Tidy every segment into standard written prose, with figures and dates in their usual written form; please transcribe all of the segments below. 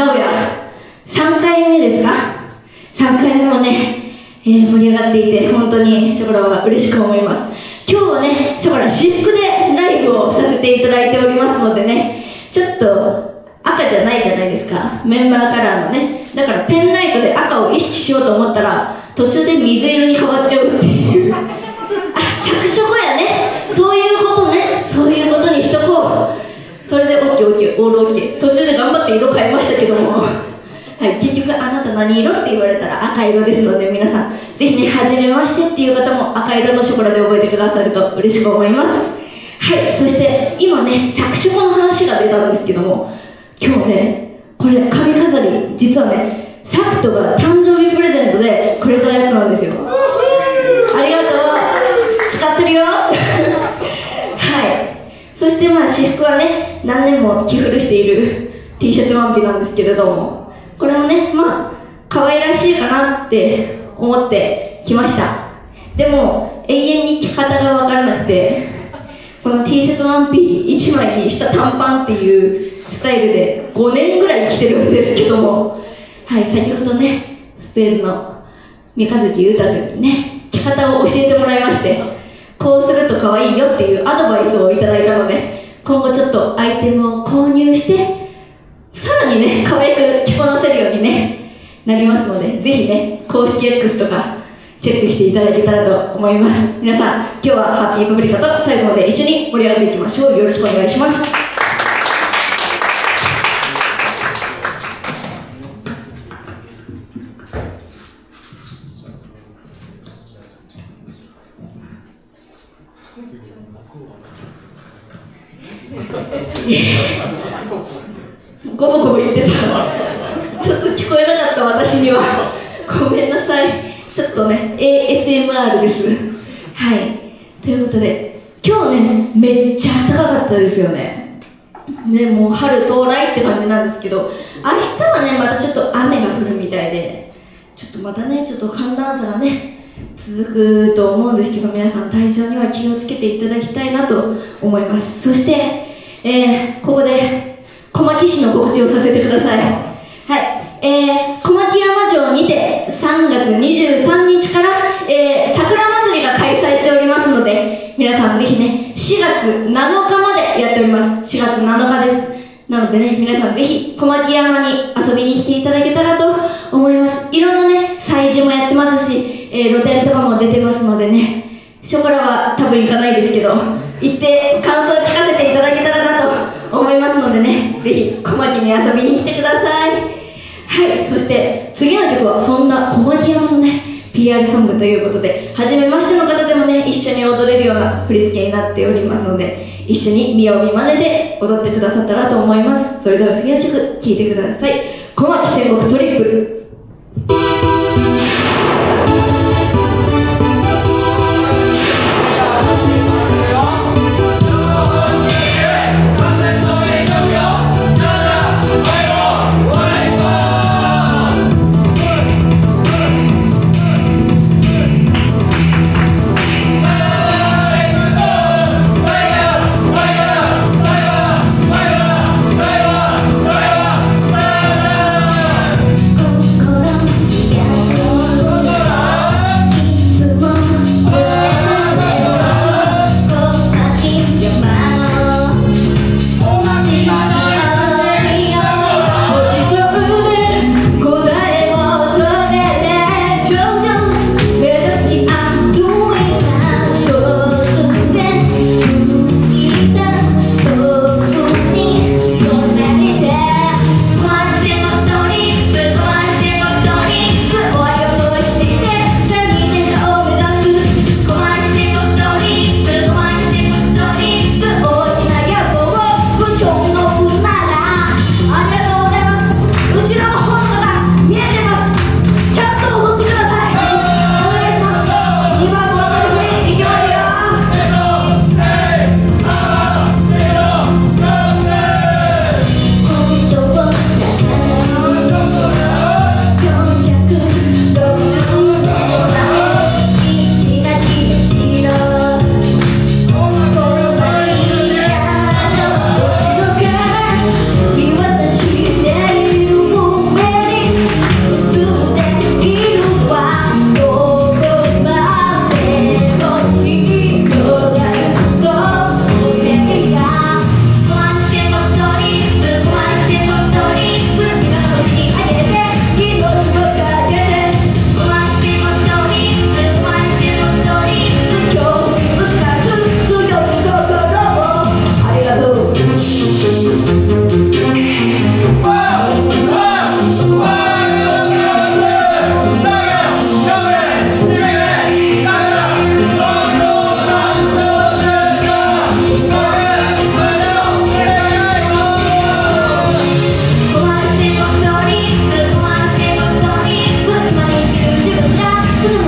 名古屋3回目ですか。3回目もね、盛り上がっていて本当にショコラは嬉しく思います。今日はね、ショコラ私服でライブをさせていただいておりますのでね、ちょっと赤じゃないじゃないですか、メンバーカラーのね。だからペンライトで赤を意識しようと思ったら途中で水色に変わっちゃうっていうあ、作色やね、そういうことね、そういうことにしとこう。それで OKOK オール OK。 途中で頑張って色変えましたけどもはい、結局あなた何色って言われたら赤色ですので、皆さんぜひね、初めましてっていう方も赤色のショコラで覚えてくださると嬉しく思います。はい、そして今ね、作色の話が出たんですけども、今日ね、これ髪飾り、実はね、サクトが誕生日プレゼントでくれたやつなんですよ。ありがとう、使ってるよはい、そしてまあ私服はね、何年も着古している T シャツワンピなんですけれども、これもね、まあ可愛らしいかなって思ってきました。でも永遠に着方が分からなくて、この T シャツワンピ1枚に下短パンっていうスタイルで5年ぐらい着てるんですけども、はい、先ほどね、スペードの三日月裕太君にね、着方を教えてもらいまして、こうすると可愛いよっていうアドバイスをいただいたので、今後ちょっとアイテムを購入してさらにね、可愛く着こなせるようにね、なりますので、ぜひね、公式 X とかチェックしていただけたらと思います。皆さん、今日はハッピーパプリカと最後まで一緒に盛り上がっていきましょう。よろしくお願いします。ゴボゴボ言ってたちょっと聞こえなかった私にはごめんなさい。ちょっとね ASMR です。はい、ということで今日ね、めっちゃ暖かかったですよね。もう春到来って感じなんですけど、明日はね、またちょっと雨が降るみたいで、ちょっとまたね、ちょっと寒暖差がね続くと思うんですけど、皆さん体調には気をつけていただきたいなと思います。そして、ここで小牧市の告知をさせてください。はい、小牧山城にて3月23日から、桜祭りが開催しておりますので、皆さんぜひね、4月7日までやっております。4月7日です。なのでね、皆さんぜひ小牧山に遊びに来ていただけたらと思います。いろんなね、催事もやってますし、露店とかも出てますのでね、ショコラは多分行かないですけど、行って感想を聞かせていただけたらなと思いますのでね、ぜひ小牧に遊びに来てください。はい、そして次の曲はそんな小牧山のね PR ソングということで、初めましての方でもね、一緒に踊れるような振り付けになっておりますので、一緒に見よう見まねで踊ってくださったらと思います。それでは次の曲聴いてください。小牧戦国トリップ。 こ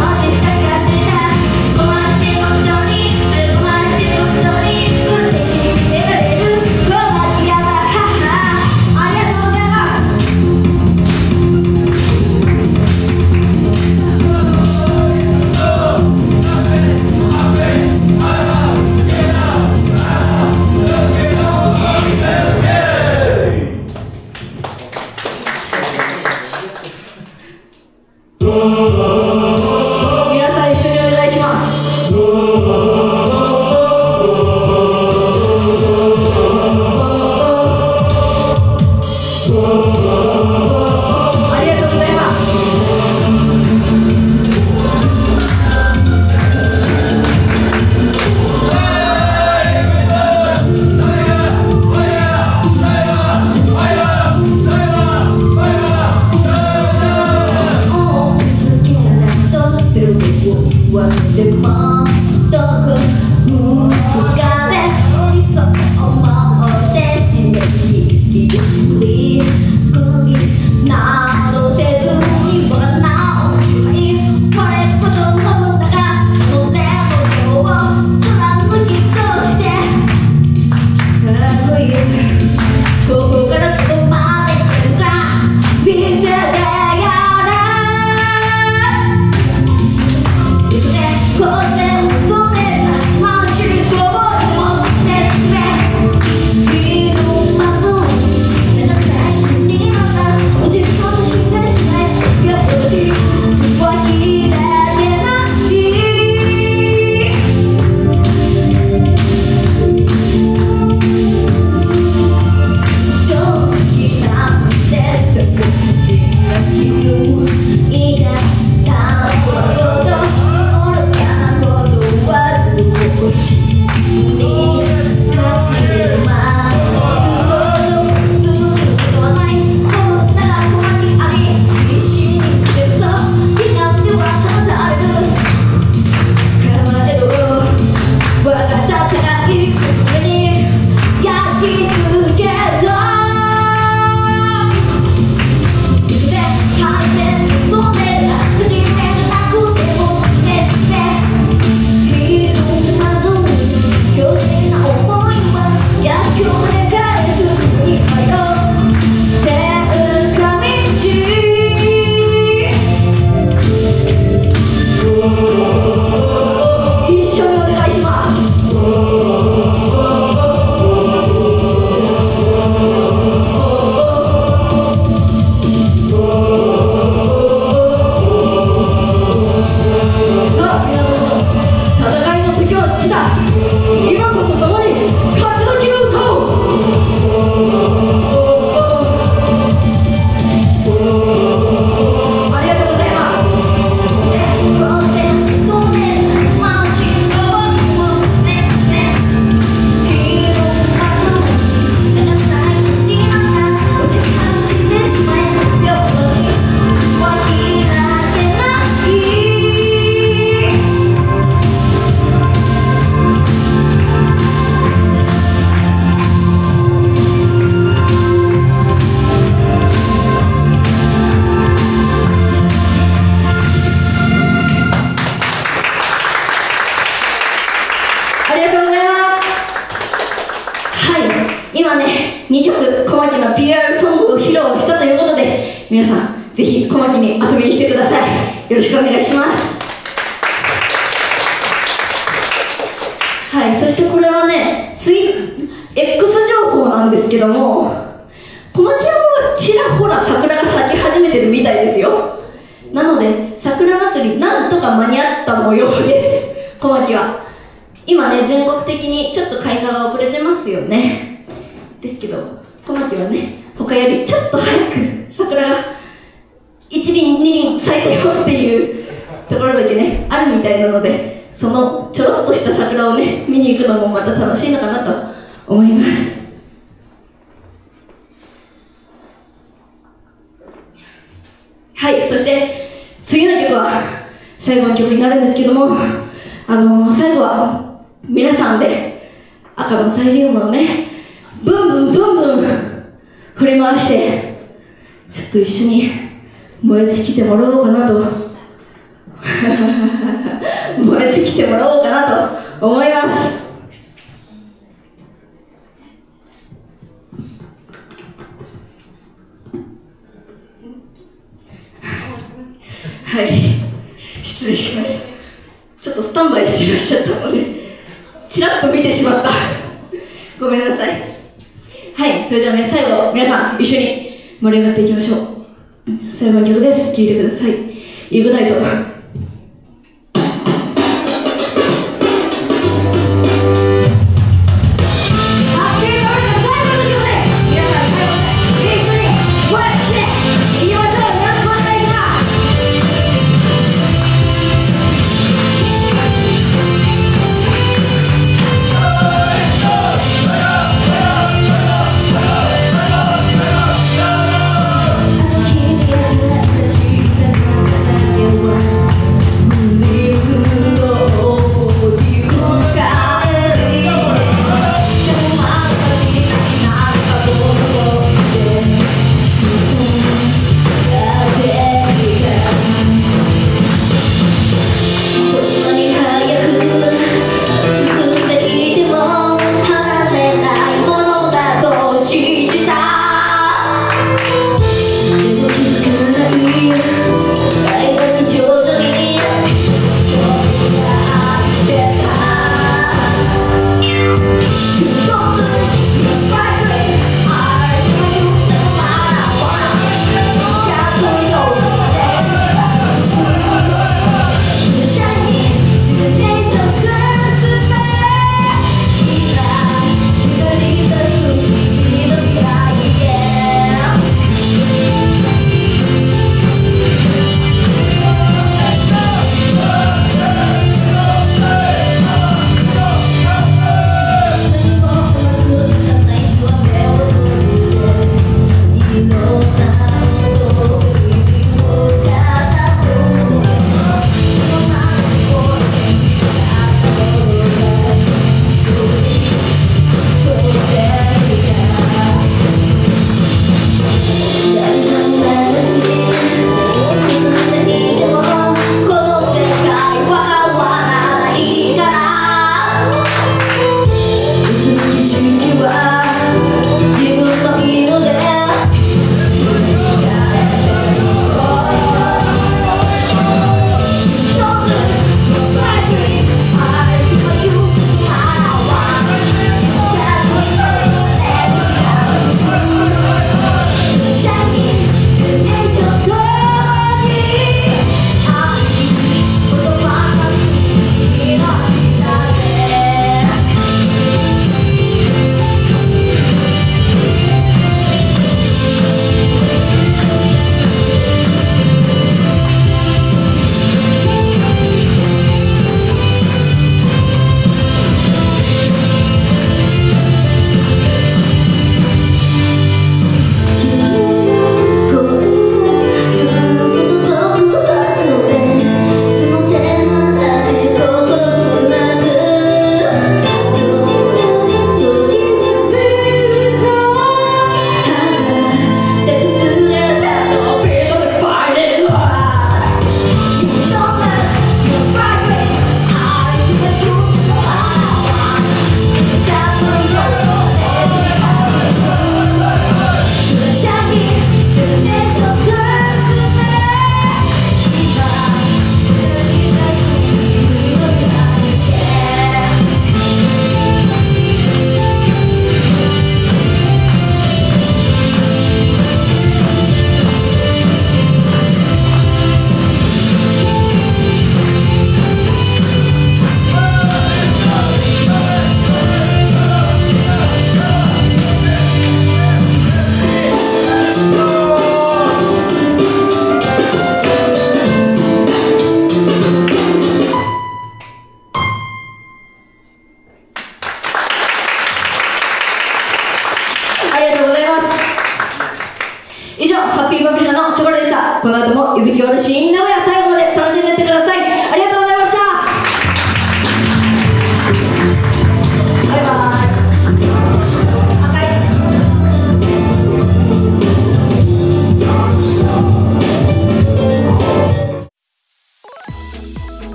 2曲小牧の PR ソングを披露したということで、皆さんぜひ小牧に遊びに来てください。よろしくお願いします。はい、そしてこれはねX 情報なんですけども、小牧はもうちらほら桜が咲き始めてるみたいですよ。なので桜祭りなんとか間に合った模様です。小牧は今ね、全国的にちょっと開花が遅れてますよね。ですけど小牧はね、他よりちょっと早く桜が一輪二輪咲いたよっていうところだけねあるみたいなので、そのちょろっとした桜をね見に行くのもまた楽しいのかなと思います。はい、そして次の曲は最後の曲になるんですけども、最後は皆さんで赤のサイリウムをねブンブンブンブン振り回してちょっと一緒に燃え尽きてもらおうかなと燃えてきてもらおうかなと思います。はい、失礼しました。ちょっとスタンバイしてらっしゃったのでちらっと見てしまった。ごめんなさい。はい、それではね、最後皆さん一緒に盛り上がっていきましょう。最後の曲です。聴いてください。イグナイト。